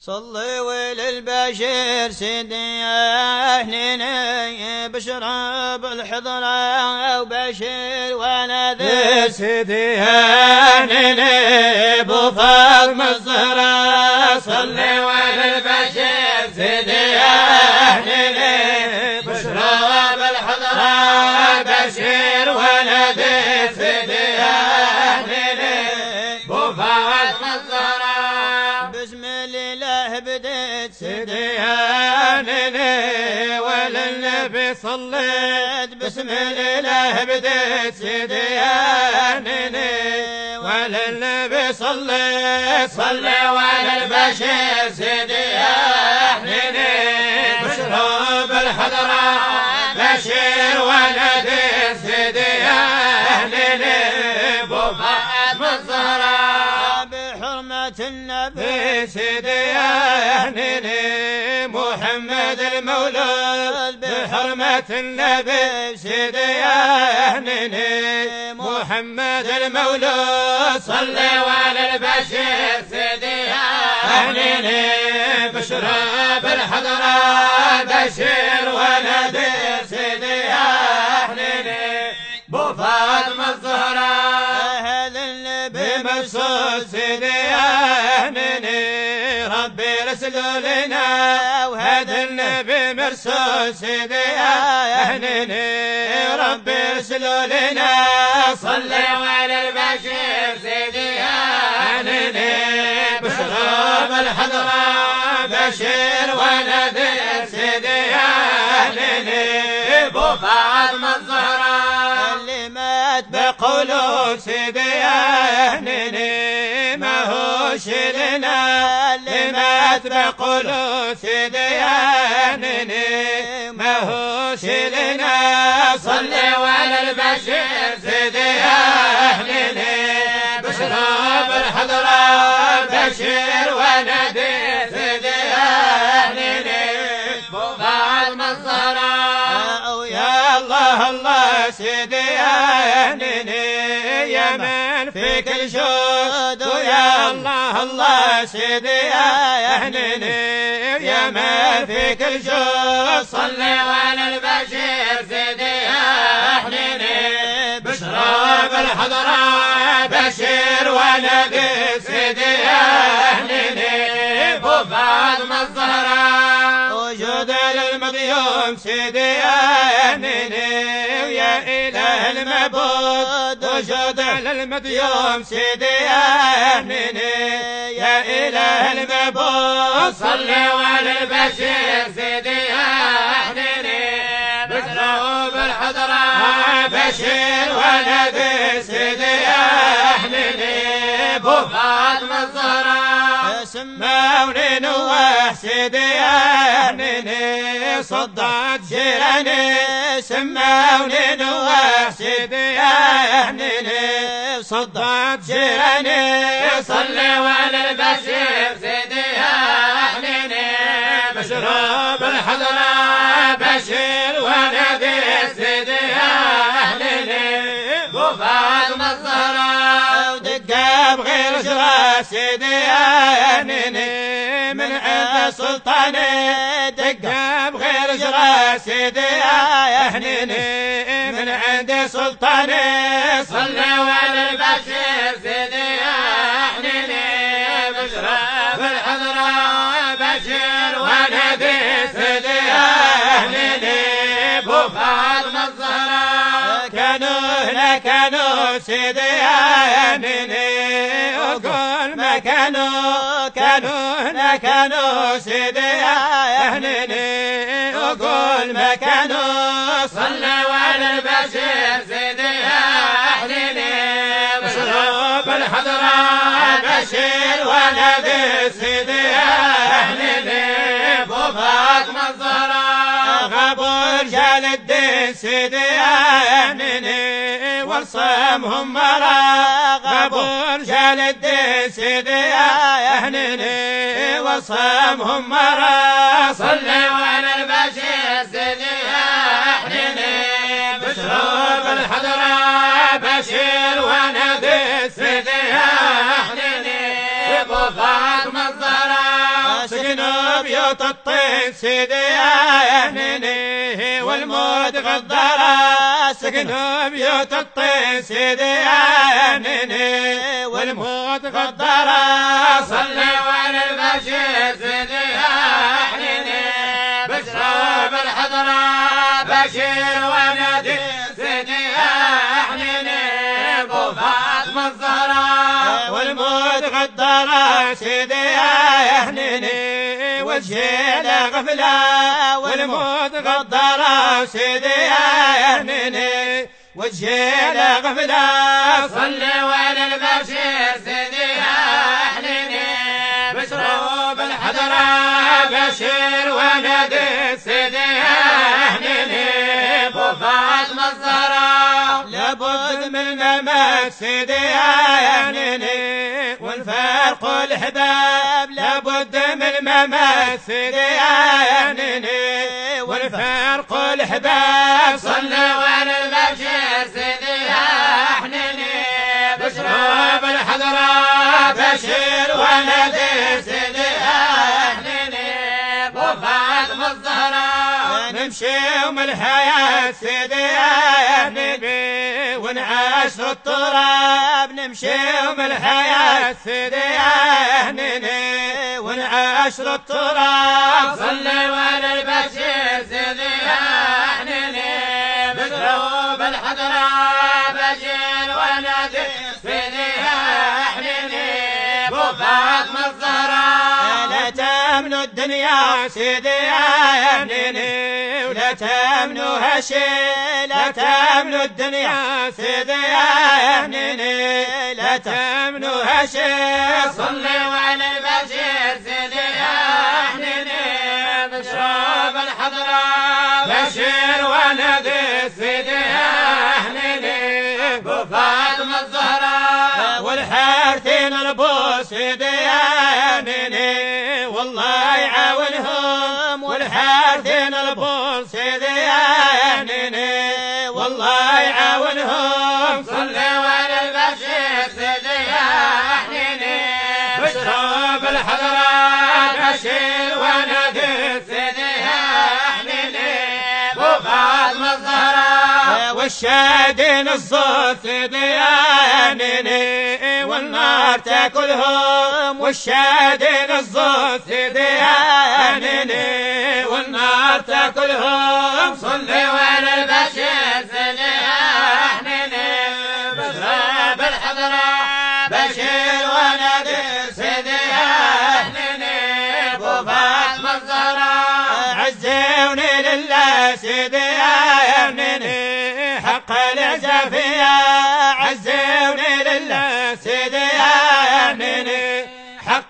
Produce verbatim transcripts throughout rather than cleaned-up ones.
صلي وللبشير سيدي أهلنا بشرى بالحضرة وبشير ونذير سيدي أهلنا بفاطمة الزهراء. صلي وللبشير سيدي أهلنا بشرى بالحضرة بشير ونذير سيدي أهلنا بفاطمة الزهراء. بسم الله بديت سيدي أهلنا وللنبي صليت. بسم الله بديت سيدي أهلنا وللنبي صليت. صلي وعلى البشير سيدي أهلنا بشرى بالحضرة بشير ونذير سيدي أهلنا بفاطمة الزهراء. بحرمة النبي سيدي أهلنا محمد المولود. بحرمة النبي سيدي أهلنا محمد المولود. صلي وعلى البشير سيدي أهلنا بشرى بالحضرة بشير ونذير سيدي أهلنا بفاطمة الزهراء. هذا النبي بمسعود سيدي أهلنا ربي رسله لنا. وهذا النبي مرسول سيدي أهلنا ربي رسله لنا. صلي وعلى البشير سيدي أهلنا بشرى بالحضرة بشير ونذير سيدي أهلنا بفاطمة الزهراء. اللي مات بقولوا سيدي أهلنا ما هوش لنا. اللي مات بقولوا سيدي أهلنا ما هوش لنا. صلي وعلى البشير سيدي أهلنا بشرى بالحضرة بشير ونذير سيدي أهلنا بفاطمة الزهراء. يا الله الله سيدي أهلنا يا من في كل جود. ويا الله الله سيدي أهلنا يا من في كل جود. صلي وعلى البشير سيدي أهلنا بشرى بالحضرة بشير ونذير سيدي أهلنا بفاطمة الزهراء. وجود للمضيوم سيدي أهلنا ويا إله المعبود. وجود للمضيوم سيدي أهلنا يا إله المعبود. صلي وعلى البشير سيدي أهلنا بشرى بالحضرة بشير ونذير سيدي أهلنا بفاطمة الزهراء. سماوني نواح سيدي أهلنا صدعت جيراني. سماوني نواح سيدي أهلنا صدعت جيراني. صلي وعلى البشير سيدي أهلنا بشرى بالحضرة بشير ونذير سيدي أهلنا بفاطمة الزهراء. ودقة بغير جرى سيدي أهلنا من عند سلطاني. دقة بغير جرى سيدي أهلنا من عند سلطاني. صلي وعلى البشير سيدي أهلنا بشرى بالحضرة بشير ونذير سيدي أهلنا بفاطمة الزهراء. كانوا هنا كانوا سيدي أهلنا وقول ما كانوا. كانوا هنا كانوا سيدي أهلنا وقول ما كانوا. صلي وعلى البشير سيدي أهلنا بشرى بالحضرة بشير ونذير سيدي أهلنا بفاطمة الزهراء. غابوا رجال الدين سيدي أهلنا والصمهم مرا. غابوا رجال الدين سيدي أهلنا والصمهم مرا. صلي وعلى البشير سيدي أهلنا بشرى بالحضرة بشير ونذير سيدي أهلنا بفاطمة الزهراء. بيوت الطين سيدي يا هنيني والموت غدارة سكنوا بيوت الطين سيدي يا هنيني والموت غدارة صلوا على البشير سيدي يا حنيني بشرى بالحضرة بشير ونادي سيدي يا حنيني ابو فاطمة الزهراء والموت غدارة سيدي يا هنيني والجيل غفلة والموت غدارة سيدي يا هنيني والجيل غفلة صلوا على البشير سيدي يا حنيني بشروا بالحضرة بشير ونادي سيدي يا حنيني ابو فاطمة الزهراء لابد من الممات سيدي يا هنيني والفرق الحباب لابد من الممات سيدي يا هنيني والفرق الحباب صلوا على البشير سيدي يا حنيني بشرى بالحضرة بشير ونادي سيدي يا حنيني ابو فاطمة الزهراء نمشي من الحياة سيدي يا هنيني ونعاش التراب نمشي من الحياة سيدي يا هنيني ونعاش التراب صلوا على البشير سيدي يا حنيني بشروا بالحضرة بشير ونادي سيدي يا حنيني ابو فاطمة الزهراء لا تمنوا الدنيا سيدي يا هنيني ولا تمنوا هالشي لا تمنوا الدنيا سيدي يا هنيني لا تمنوا هالشي صلوا على البشير سيدي يا حنيني بشرى بالحضرة بشير ونادي سيدي يا حنيني ابو فاطمة الزهراء والحارثين البو سيدي يا هنيني والله يعاونهم والحارثين البو سيدي يا هنيني والله يعاونهم صلوا على البشير سيدي يا حنيني بشرى بالحضرة بشير ونادي سيدي يا حنيني ابو فاطمة الزهراء والشادين الصوت سيدي يا هنيني والنار تاكلهم والشادين الصوت سيدي يا هنيني والنار تاكلهم صلوا على البشير سيدي يا حنيني بشرى بالحضرة بشير ونادي سيدي يا حنيني ابو فاطمة الزهراء عزوني لله سيدي يا هنيني حق العزافية عزوني لله سيدي يا هنيني حق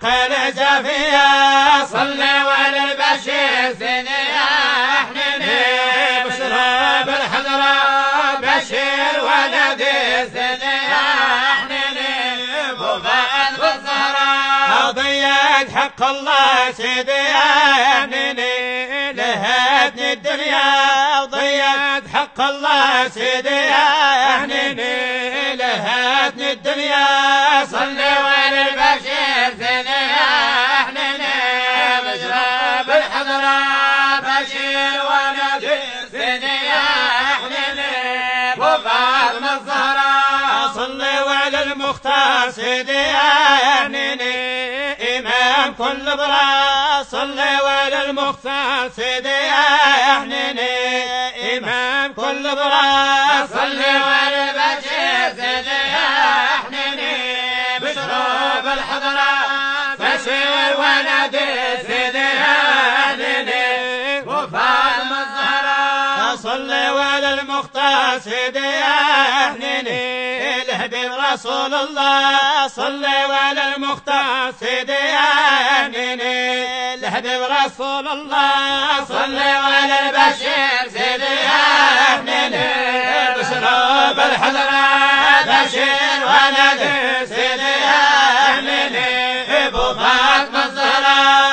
العزافية صلوا على البشير سيدي يا حنيني بشرى بالحضرة بشير ونادي سيدي يا حنيني ابو فاطمة الزهراء ضيعت حق الله سيدي يا هنيني لهتني الدنيا وضيعت حق الله سيدي يا هنيني لهتني الدنيا صلوا على البشير سيدي يا حنيني بشرى بالحضرة بشير ونادي سيدي يا حنيني ابو فاطمة الزهراء صلوا على المختار سيدي يا هنيني إمام كل برا صلوا على المختار سيدي يا هنيني إمام كل برا صلوا على البشير سيدي يا حنيني بشرى بالحضرة بشير ونادي سيدي يا حنيني ابو فاطمة الزهراء صلوا على المختار سيدي يا هنيني الحبيب رسول الله صلوا على المختار سيدي يا هنيني الحبيب رسول الله صلوا على البشير سيدي يا حنيني بشرى بالحضرة بشير ونادي سيدي يا حنيني ابو فاطمة الزهراء